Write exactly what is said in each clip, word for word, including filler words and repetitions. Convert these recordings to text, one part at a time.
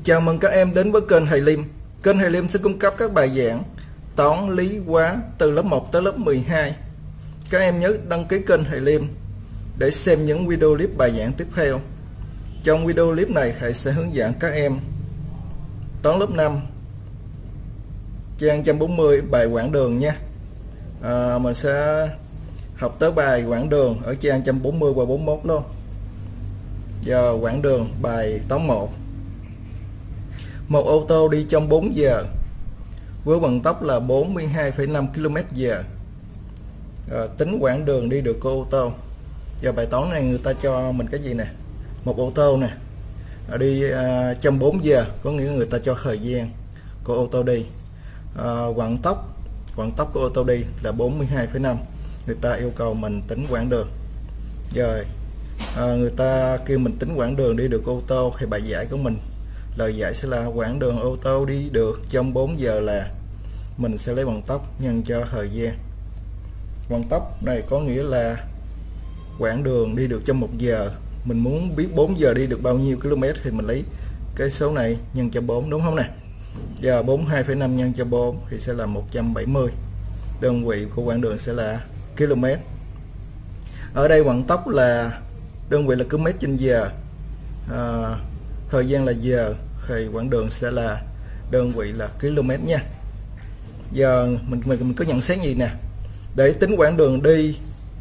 Chào mừng các em đến với kênh Thầy Liêm. Kênh Thầy Liêm sẽ cung cấp các bài giảng toán lý hóa từ lớp một tới lớp mười hai. Các em nhớ đăng ký kênh Thầy Liêm để xem những video clip bài giảng tiếp theo. Trong video clip này thầy sẽ hướng dẫn các em toán lớp năm trang một trăm bốn mươi bài quãng đường nha. À, mình sẽ học tới bài quãng đường ở trang một trăm bốn mươi và bốn mươi mốt luôn. Giờ quãng đường bài toán một. Một ô tô đi trong bốn giờ với vận tốc là bốn mươi hai phẩy năm ki lô mét giờ. À, tính quãng đường đi được của ô tô. Giờ bài toán này người ta cho mình cái gì nè? Một ô tô nè, đi à, trong bốn giờ, có nghĩa người ta cho thời gian của ô tô đi. À, vận tốc vận tốc của ô tô đi là bốn mươi hai phẩy năm. Người ta yêu cầu mình tính quãng đường. Rồi à, người ta kêu mình tính quãng đường đi được ô tô thì bài giải của mình, lời giải sẽ là quãng đường ô tô đi được trong bốn giờ là mình sẽ lấy vận tốc nhân cho thời gian. Vận tốc này có nghĩa là quãng đường đi được trong một giờ. Mình muốn biết bốn giờ đi được bao nhiêu km thì mình lấy cái số này nhân cho bốn, đúng không nè? Giờ bốn mươi hai phẩy năm nhân cho bốn thì sẽ là một trăm bảy mươi. Đơn vị của quãng đường sẽ là km. Ở đây vận tốc là đơn vị là km trên giờ, à, thời gian là giờ, thì quãng đường sẽ là đơn vị là km nha. Giờ mình mình, mình có nhận xét gì nè? Để tính quãng đường đi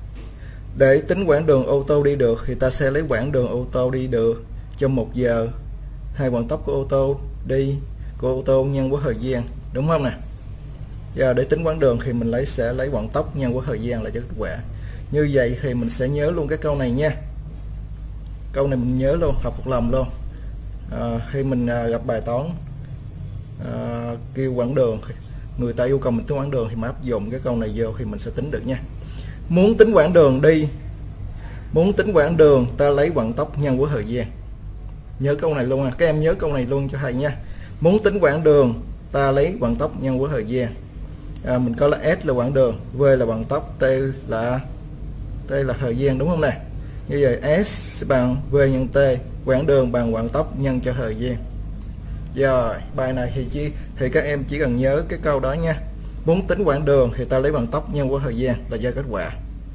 để tính quãng đường ô tô đi được thì ta sẽ lấy quãng đường ô tô đi được trong một giờ, hai vận tốc của ô tô đi của ô tô nhân với thời gian, đúng không nè? Giờ để tính quãng đường thì mình lấy sẽ lấy vận tốc nhân với thời gian là cho kết quả. Như vậy thì mình sẽ nhớ luôn cái câu này nha. Câu này mình nhớ luôn, học một lòng luôn. À, khi mình à, gặp bài toán à, kêu quãng đường, người ta yêu cầu mình tính quãng đường thì mình áp dụng cái câu này vô thì mình sẽ tính được nha. Muốn tính quãng đường đi muốn tính quãng đường ta lấy vận tốc nhân với thời gian. Nhớ câu này luôn à, các em nhớ câu này luôn cho thầy nha. Muốn tính quãng đường ta lấy vận tốc nhân với thời gian. À, mình có là S là quãng đường, V là vận tốc, T là T là thời gian, đúng không nè? Như vậy S bằng V nhân T, quãng đường bằng vận tốc nhân cho thời gian. Rồi bài này thì chỉ thì các em chỉ cần nhớ cái câu đó nha. Muốn tính quãng đường thì ta lấy vận tốc nhân với thời gian là ra kết quả.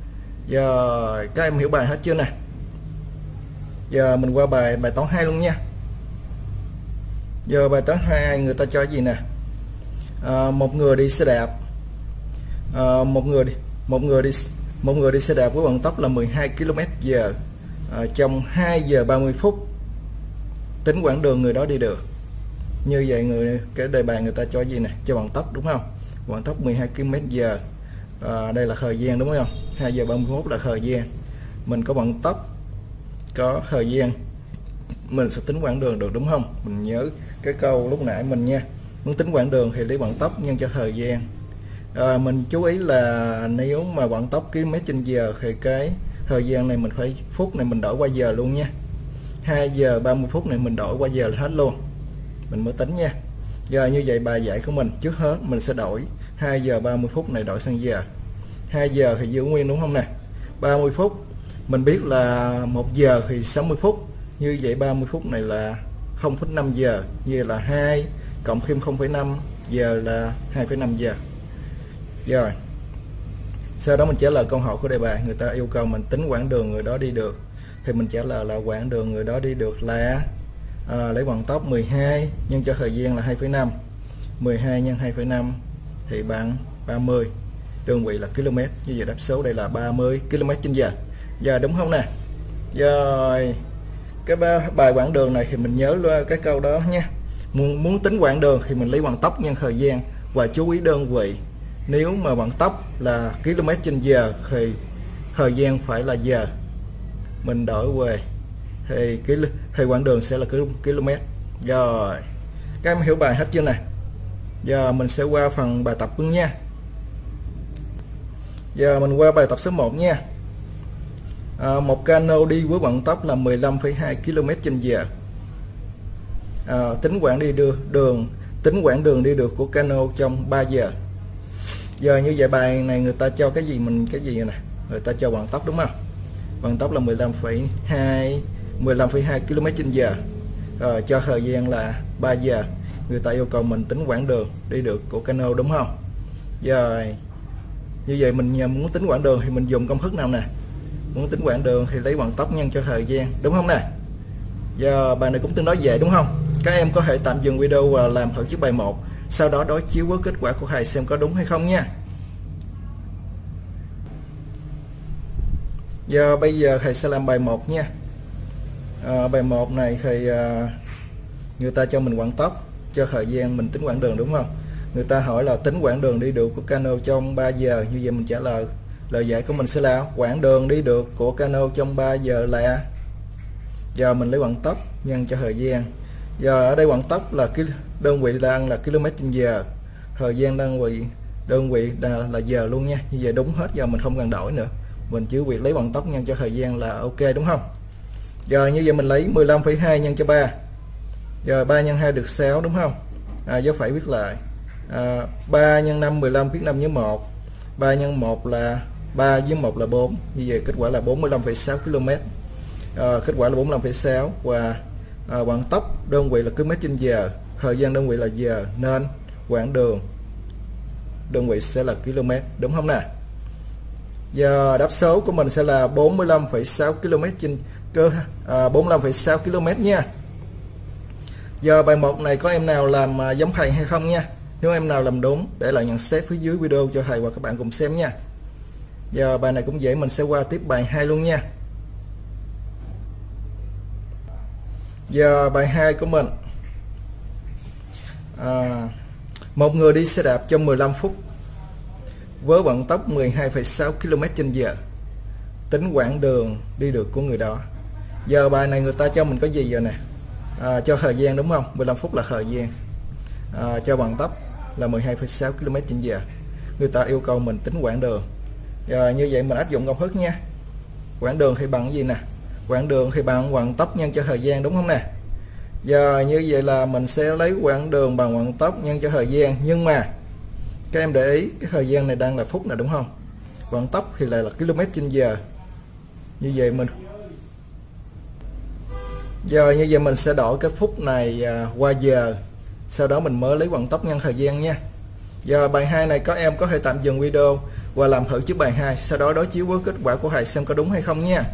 Rồi các em hiểu bài hết chưa nè? Giờ mình qua bài bài toán hai luôn nha. Giờ bài toán hai người ta cho gì nè? À, một người đi xe đạp, à, một người đi một người đi một người đi xe đạp với vận tốc là mười hai ki lô mét giờ à, trong hai giờ ba mươi phút. Tính quãng đường người đó đi được. Như vậy người cái đề bài người ta cho gì nè? Cho vận tốc, đúng không? Vận tốc mười hai ki lô mét giờ. À, đây là thời gian, đúng không? hai giờ ba mươi phút là thời gian. Mình có vận tốc, có thời gian, mình sẽ tính quãng đường được, đúng không? Mình nhớ cái câu lúc nãy mình nha. Muốn tính quãng đường thì lấy vận tốc nhân cho thời gian. À, mình chú ý là nếu mà vận tốc km trên giờ thì cái thời gian này mình phải phút này mình đổi qua giờ luôn nha. hai giờ ba mươi phút này mình đổi qua giờ là hết luôn, mình mới tính nha. Giờ như vậy bài giải của mình trước hết mình sẽ đổi hai giờ ba mươi phút này đổi sang giờ. Hai giờ thì giữ nguyên, đúng không nè? ba mươi phút mình biết là một giờ thì sáu mươi phút. Như vậy ba mươi phút này là không phẩy năm giờ. Như vậy là hai cộng thêm không phẩy năm giờ là hai phẩy năm giờ. Rồi sau đó mình trả lời câu hỏi của đề bài. Người ta yêu cầu mình tính quãng đường người đó đi được thì mình trả lời là quãng đường người đó đi được là à, lấy vận tốc mười hai nhân cho thời gian là hai phẩy năm. Mười hai nhân hai phẩy năm thì bằng ba mươi. Đơn vị là km. Như vậy đáp số đây là ba mươi ki lô mét trên giờ. Giờ đúng không nè? Rồi cái bài quãng đường này thì mình nhớ luôn cái câu đó nha. Muốn, muốn tính quãng đường thì mình lấy vận tốc nhân thời gian, và chú ý đơn vị. Nếu mà vận tốc là km trên giờ thì thời gian phải là giờ. Mình đổi về thì cái thì quãng đường sẽ là km. Rồi các em hiểu bài hết chưa nè? Giờ mình sẽ qua phần bài tập luôn nha. Giờ mình qua bài tập số một nha. À, một cano đi với vận tốc là mười lăm phẩy hai ki lô mét trên giờ. À, tính quãng đi được đường tính quãng đường đi được của cano trong ba giờ. Giờ như vậy bài này người ta cho cái gì mình cái gì nè? Người ta cho vận tốc, đúng không? Vận tốc là mười lăm phẩy hai ki lô mét trên giờ. Rồi cho thời gian là ba giờ, người ta yêu cầu mình tính quãng đường đi được của cano, đúng không? Rồi như vậy mình muốn tính quãng đường thì mình dùng công thức nào nè? Muốn tính quãng đường thì lấy vận tốc nhân cho thời gian, đúng không nè? Giờ bài này cũng tương đối dễ, đúng không? Các em có thể tạm dừng video và làm thử trước bài một, sau đó đối chiếu với kết quả của thầy xem có đúng hay không nha. Giờ bây giờ thầy sẽ làm bài một nha. À, bài một này thì à, người ta cho mình vận tốc, cho thời gian mình tính quãng đường, đúng không? Người ta hỏi là tính quãng đường đi được của cano trong ba giờ, như vậy mình trả lời lời giải của mình sẽ là quãng đường đi được của cano trong ba giờ là, giờ mình lấy vận tốc nhân cho thời gian. Giờ ở đây vận tốc là cái đơn vị đang là km trên giờ, thời gian đơn vị đơn vị là, là giờ luôn nha. Như vậy đúng hết, giờ mình không cần đổi nữa, mình chỉ việc lấy vận tốc nhân cho thời gian là ok, đúng không? Giờ như vậy mình lấy mười lăm phẩy hai nhân cho ba, giờ ba nhân hai được sáu, đúng không? À, dấu phẩy viết lại, à, ba nhân năm mười lăm, viết năm với một, ba nhân một là ba với một là bốn, như vậy kết quả là bốn mươi lăm phẩy sáu ki lô mét. À, kết quả là bốn mươi lăm phẩy sáu và à, vận tốc đơn vị là km trên giờ, thời gian đơn vị là giờ, nên quãng đường đơn vị sẽ là km, đúng không nè? Giờ đáp số của mình sẽ là bốn mươi lăm phẩy sáu ki lô mét trên cơ à, bốn mươi lăm phẩy sáu ki lô mét nha. Giờ bài một này có em nào làm à, giống thầy hay không nha? Nếu em nào làm đúng để lại nhận xét phía dưới video cho thầy và các bạn cùng xem nha. Giờ bài này cũng dễ, mình sẽ qua tiếp bài hai luôn nha. Giờ bài hai của mình, à, một người đi xe đạp trong mười lăm phút với vận tốc mười hai phẩy sáu ki lô mét trên giờ, tính quãng đường đi được của người đó. Giờ bài này người ta cho mình có gì giờ nè? À, cho thời gian, đúng không? mười lăm phút là thời gian, à, cho vận tốc là mười hai phẩy sáu ki lô mét trên giờ, người ta yêu cầu mình tính quãng đường. Giờ như vậy mình áp dụng công thức nha. Quãng đường thì bằng gì nè? Quãng đường thì bằng vận tốc nhân cho thời gian, đúng không nè? Giờ như vậy là mình sẽ lấy quãng đường bằng vận tốc nhân cho thời gian, nhưng mà các em để ý cái thời gian này đang là phút nè, đúng không? Vận tốc thì lại là km trên giờ. Như vậy mình giờ như vậy mình sẽ đổi cái phút này à, qua giờ, sau đó mình mới lấy vận tốc nhân thời gian nha. Giờ bài hai này các em có thể tạm dừng video và làm thử trước bài hai, sau đó đối chiếu với kết quả của thầy xem có đúng hay không nha.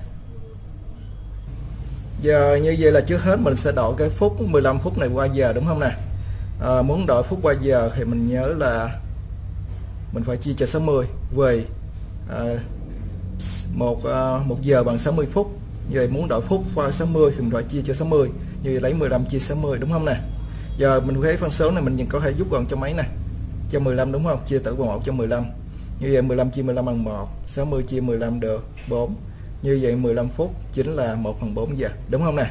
Giờ như vậy là trước hết mình sẽ đổi cái phút mười lăm phút này qua giờ, đúng không nè? À, muốn đổi phút qua giờ thì mình nhớ là mình phải chia cho sáu mươi, vì à, một à, một giờ bằng sáu mươi phút. Như vậy muốn đổi phút qua sáu mươi thì mình phải chia cho sáu mươi, như vậy lấy mười lăm chia sáu mươi, đúng không nè? Giờ mình thấy phân số này mình có thể rút gọn cho mấy nè, cho mười lăm, đúng không? Chia tử bằng một cho mười lăm, như vậy mười lăm chia mười lăm bằng một, sáu mươi chia mười lăm được bốn, như vậy mười lăm phút chính là một phần bốn giờ, đúng không nè?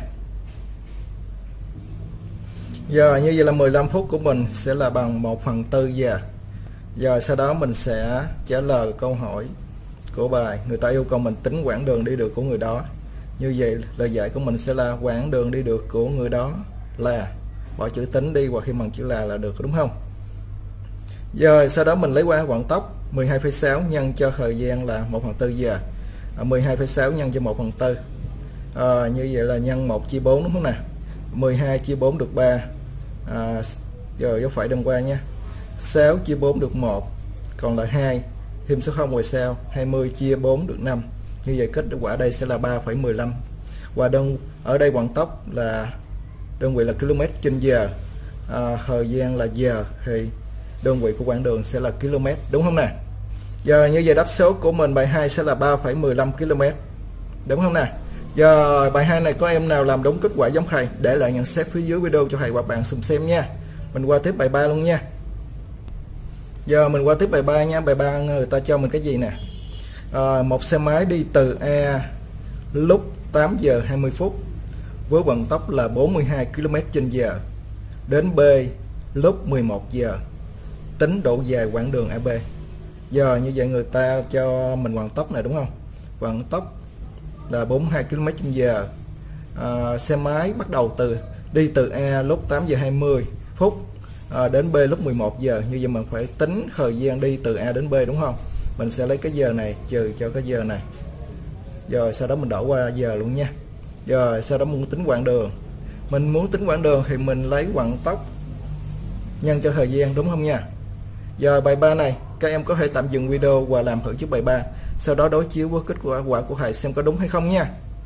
Giờ như vậy là mười lăm phút của mình sẽ là bằng một phần tư giờ. Giờ sau đó mình sẽ trả lời câu hỏi của bài, người ta yêu cầu mình tính quãng đường đi được của người đó. Như vậy lời giải của mình sẽ là quãng đường đi được của người đó là, bỏ chữ tính đi và khi bằng chữ là là được, đúng không? Giờ sau đó mình lấy qua vận tốc mười hai phẩy sáu nhân cho thời gian là một phần tư giờ, à, mười hai phẩy sáu nhân cho một phần tư, à, như vậy là nhân một chia bốn, đúng không nè? mười hai chia bốn được ba, à, giờ dấu phẩy đâm qua nha. Sáu chia bốn được một, còn là hai, thêm số không ngoài sau. Hai mươi chia bốn được năm, như vậy kết quả đây sẽ là ba phẩy mười lăm. Và đơn ở đây vận tốc là đơn vị là km trên giờ, à, thời gian là giờ, thì đơn vị của quãng đường sẽ là km, đúng không nè? Giờ như vậy đáp số của mình bài hai sẽ là ba phẩy mười lăm ki lô mét, đúng không nè? Giờ bài hai này có em nào làm đúng kết quả giống thầy để lại nhận xét phía dưới video cho thầy và bạn cùng xem nha. Mình qua tiếp bài ba luôn nha. Giờ mình qua tiếp bài ba nha. Bài ba người ta cho mình cái gì nè? À, một xe máy đi từ A lúc tám giờ hai mươi phút với vận tốc là bốn mươi hai ki lô mét trên giờ đến B lúc mười một giờ, tính độ dài quãng đường a bê. Giờ như vậy người ta cho mình vận tốc này, đúng không? Vận tốc là bốn mươi hai ki lô mét trên giờ. À, xe máy bắt đầu từ đi từ A lúc tám giờ hai mươi phút à, đến B lúc mười một giờ. Như vậy mình phải tính thời gian đi từ A đến B, đúng không? Mình sẽ lấy cái giờ này trừ cho cái giờ này, rồi sau đó mình đổi qua giờ luôn nha. Rồi sau đó muốn tính quãng đường, Mình muốn tính quãng đường thì mình lấy quãng tốc nhân cho thời gian, đúng không nha. Giờ bài ba này các em có thể tạm dừng video và làm thử trước bài ba, sau đó đối chiếu với kết quả quả của thầy xem có đúng hay không nha.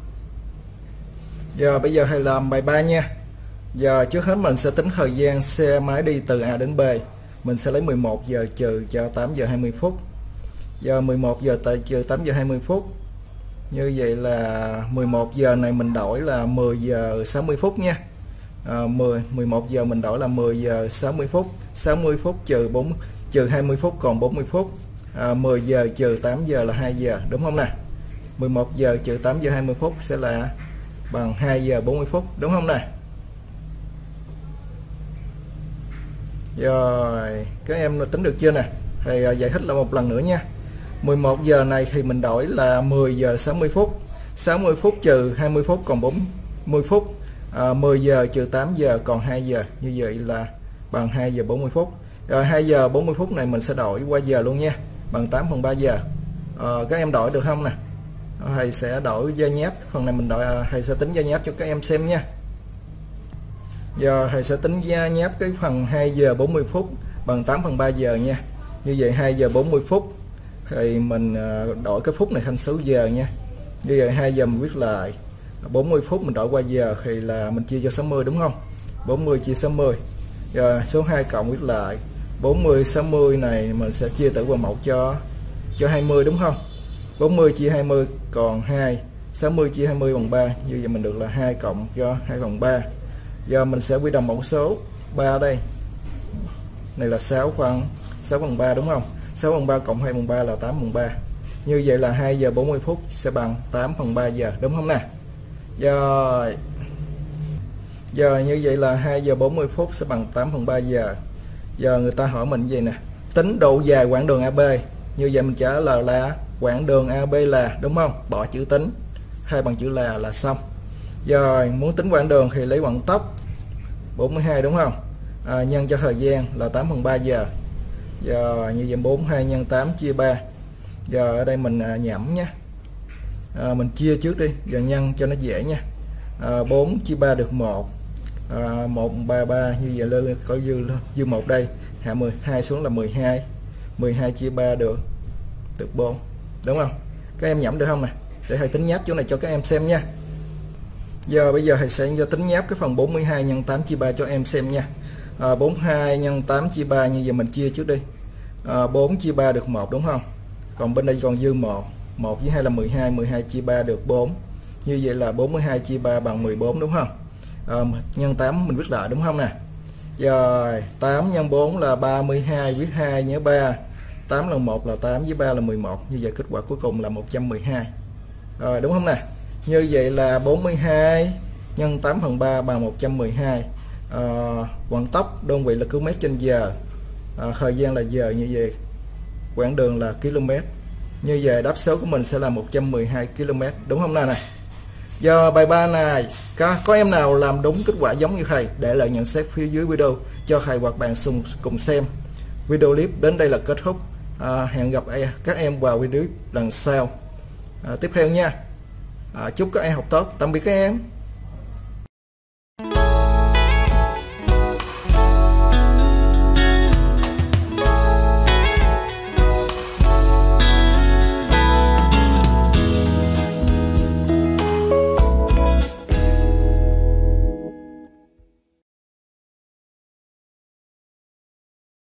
Giờ bây giờ thầy làm bài ba nha. Giờ trước hết mình sẽ tính thời gian xe máy đi từ A đến B. Mình sẽ lấy mười một giờ trừ cho tám giờ hai mươi phút. Giờ mười một giờ trừ tám giờ hai mươi phút. Như vậy là mười một giờ này mình đổi là mười giờ sáu mươi phút nha. À, mười, mười một giờ mình đổi là mười giờ sáu mươi phút. sáu mươi phút trừ bốn trừ hai mươi phút còn bốn mươi phút. À, mười giờ trừ tám giờ là hai giờ, đúng không nè. mười một giờ trừ tám giờ hai mươi phút sẽ là bằng hai giờ bốn mươi phút, đúng không nè. Rồi các em tính được chưa nè. Thầy giải thích lại một lần nữa nha. mười một giờ này thì mình đổi là mười giờ sáu mươi phút. sáu mươi phút trừ hai mươi phút còn bốn mươi phút. À, mười giờ trừ tám giờ còn hai giờ, như vậy là bằng hai giờ bốn mươi phút. Rồi hai giờ bốn mươi phút này mình sẽ đổi qua giờ luôn nha, bằng tám phần ba giờ. À, các em đổi được không nè. Thầy sẽ đổi gia nháp, phần này mình đổi thầy sẽ tính gia nháp cho các em xem nha. Giờ thầy sẽ tính gia nháp cái phần hai giờ bốn mươi phút bằng tám phần ba giờ nha. Như vậy hai giờ bốn mươi phút thì mình đổi cái phút này thành số giờ nha. Như vậy hai giờ mình viết lại bốn mươi phút mình đổi qua giờ thì là mình chia cho sáu mươi, đúng không. bốn mươi chia sáu mươi. Giờ số hai cộng viết lại bốn mươi sáu mươi này mình sẽ chia tử qua một cho cho hai mươi, đúng không. bốn mươi chia hai mươi còn hai. sáu mươi chia hai mươi bằng ba. Như vậy mình được là hai cộng cho hai bằng ba. Giờ mình sẽ quy đồng mẫu số ba đây. Này là sáu phần sáu bằng ba, đúng không. sáu bằng ba cộng hai bằng ba là tám bằng ba. Như vậy là hai giờ bốn mươi phút sẽ bằng tám phần ba giờ, đúng không nè. Rồi giờ như vậy là hai giờ bốn mươi phút sẽ bằng tám phần ba giờ. Giờ người ta hỏi mình gì nè, tính độ dài quãng đường a bê. Như vậy mình trả lời là quãng đường a bê là, đúng không, bỏ chữ tính hai bằng chữ là là xong. Giờ muốn tính quãng đường thì lấy quãng tốc bốn mươi hai, đúng không. À, nhân cho thời gian là tám phần ba giờ. Giờ như vậy bốn mươi hai nhân tám chia ba. Giờ ở đây mình à, nhẩm nhé. À, mình chia trước đi, giờ nhân cho nó dễ nha. À, bốn chia ba được một. À, một ba ba, như vậy lên có dư dư một đây, hạ mười hai xuống là mười hai. mười hai chia ba được được bốn, đúng không. Các em nhẩm được không nè, để thầy tính nháp chỗ này cho các em xem nha. Giờ bây giờ thầy sẽ cho tính nháp cái phần bốn mươi hai nhân tám chia ba cho em xem nha. À, bốn mươi hai nhân tám chia ba, như vậy mình chia trước đi. À, bốn chia ba được một, đúng không. Còn bên đây còn dư một. một với hai là mười hai, mười hai chia ba được bốn. Như vậy là bốn mươi hai chia ba bằng mười bốn, đúng không. À, nhân tám mình viết lại, đúng không nè. Rồi tám nhân bốn là ba mươi hai, viết hai nhớ ba. tám lần một là tám, với ba là mười một. Như vậy kết quả cuối cùng là một trăm mười hai. Rồi, đúng không nè. Như vậy là bốn mươi hai nhân tám phần ba bằng một trăm mười hai. À, quãng tốc đơn vị là km trên giờ. À, thời gian là giờ, như vậy quãng đường là km. Như vậy đáp số của mình sẽ là một trăm mười hai ki lô mét, đúng không nào này. Giờ bài ba này có, có em nào làm đúng kết quả giống như thầy, để lại nhận xét phía dưới video cho thầy hoặc bạn cùng, cùng xem. Video clip đến đây là kết thúc. À, hẹn gặp các em vào video lần sau. À, tiếp theo nha. À, chúc các em học tốt, tạm biệt các em.